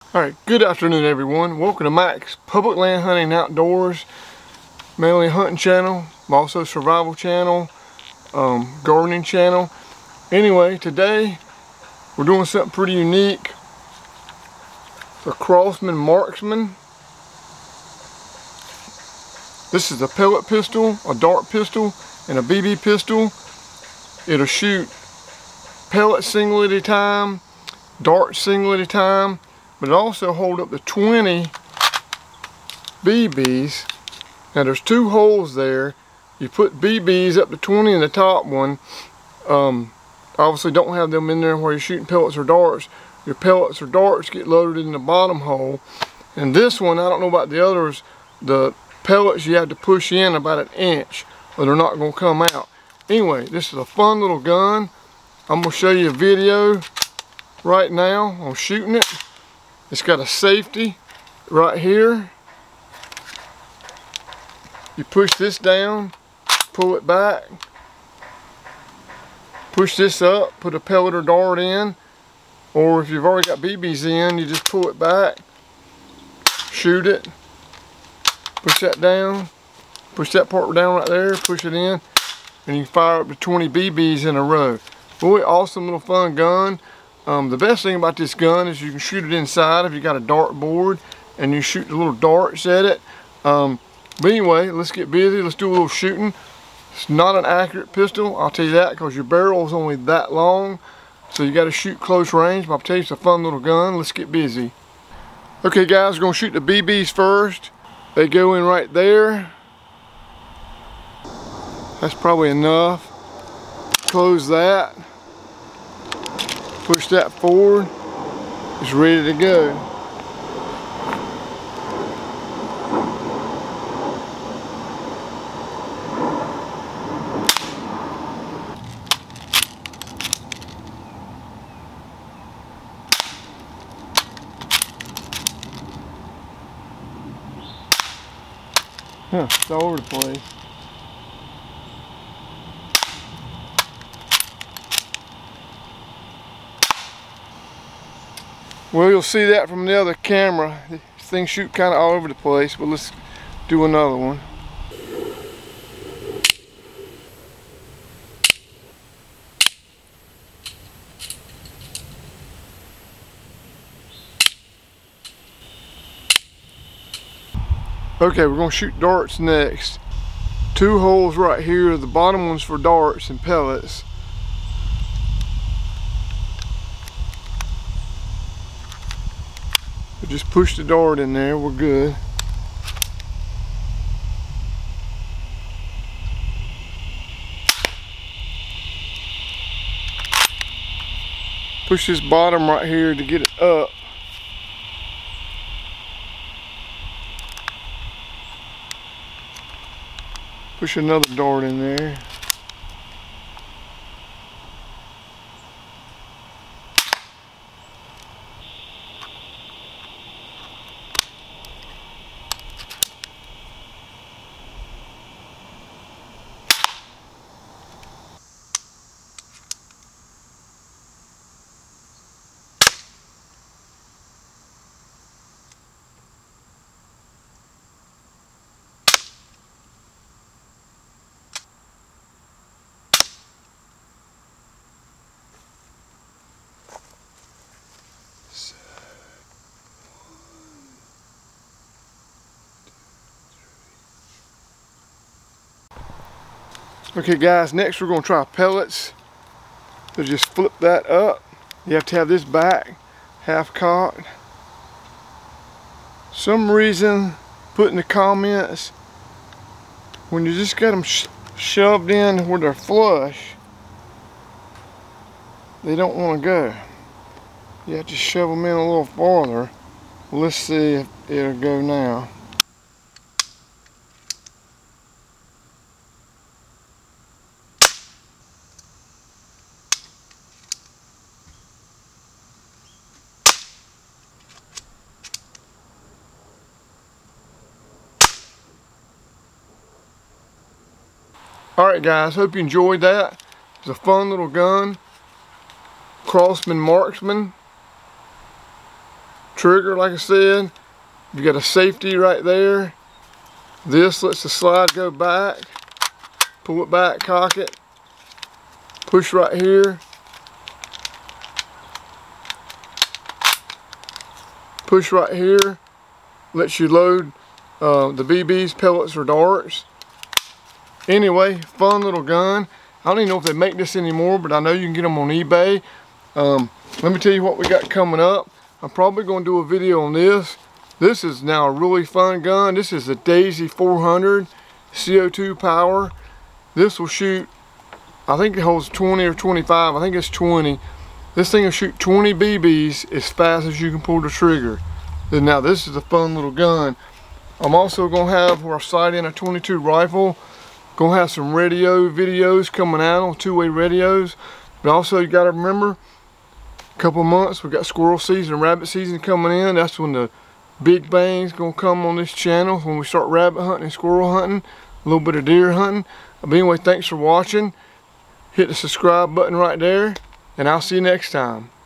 Alright, good afternoon everyone. Welcome to Mike's Public Land Hunting Outdoors, mainly hunting channel, also survival channel, gardening channel. Anyway, today we're doing something pretty unique. The Crosman Marksman. This is a pellet pistol, a dart pistol, and a BB pistol. It'll shoot pellets single at a time, darts single at a time, but it also hold up to 20 BBs. Now there's two holes there. You put BBs up to 20 in the top one. Obviously don't have them in there where you're shooting pellets or darts. Your pellets or darts get loaded in the bottom hole. And this one, I don't know about the others, the pellets you have to push in about an inch or they're not going to come out. Anyway, this is a fun little gun. I'm going to show you a video right now on shooting it. It's got a safety right here. You push this down, pull it back, push this up, put a pellet or dart in, or if you've already got BBs in, you just pull it back, shoot it, push that down, push that part down right there, push it in, and you can fire up to 20 BBs in a row. Boy, awesome little fun gun. The best thing about this gun is you can shoot it inside if you got a dart board and you shoot the little darts at it. But anyway, let's get busy. Let's do a little shooting. It's not an accurate pistol, I'll tell you that, because your barrel is only that long. So you got to shoot close range, but I'll tell you it's a fun little gun. Let's get busy. Okay guys, we're going to shoot the BBs first. They go in right there. That's probably enough. Close that. Push that forward. It's ready to go. It's all over the place. Well, you'll see that from the other camera. These things shoot kind of all over the place, but let's do another one. Okay, we're going to shoot darts next. Two holes right here. The bottom one's for darts and pellets. Just push the dart in there, we're good. Push this bottom right here to get it up. Push another dart in there. Okay guys, next we're going to try pellets. So just flip that up. You have to have this back half cocked. Some reason, put in the comments, when you just got them shoved in where they're flush, they don't want to go. You have to shove them in a little farther. Let's see if it'll go now. Alright guys, hope you enjoyed that. It's a fun little gun. Crosman Marksman. Trigger, like I said, you got a safety right there. This lets the slide go back. Pull it back, cock it. Push right here. Push right here. Lets you load the BBs, pellets, or darts. Anyway, fun little gun. I don't even know if they make this anymore, but I know you can get them on eBay. Let me tell you what we got coming up. I'm probably going to do a video on this. This is now a really fun gun. This is the Daisy 400 CO2 power. This will shoot, I think it holds 20 or 25. I think it's 20. This thing will shoot 20 BBs as fast as you can pull the trigger. And now this is a fun little gun. I'm also going to have, where I sight in a 22 rifle, going to have some radio videos coming out on two-way radios. But also you got to remember, a couple months we got squirrel season and rabbit season coming in. That's when the big bang's going to come on this channel, when we start rabbit hunting and squirrel hunting, a little bit of deer hunting. But anyway, thanks for watching. Hit the subscribe button right there, and I'll see you next time.